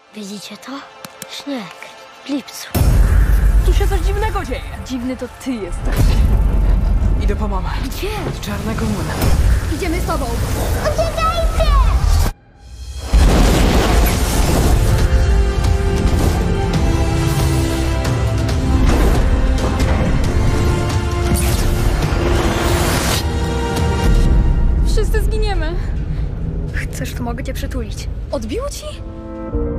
Widzicie to? Śnieg w lipcu. Tu się coś dziwnego dzieje. Dziwny to ty jesteś. Idę po mamę. Gdzie? Z Czarnego Młyna. Idziemy z tobą. Wszyscy zginiemy. Chcesz, to mogę cię przytulić. Odbiło ci?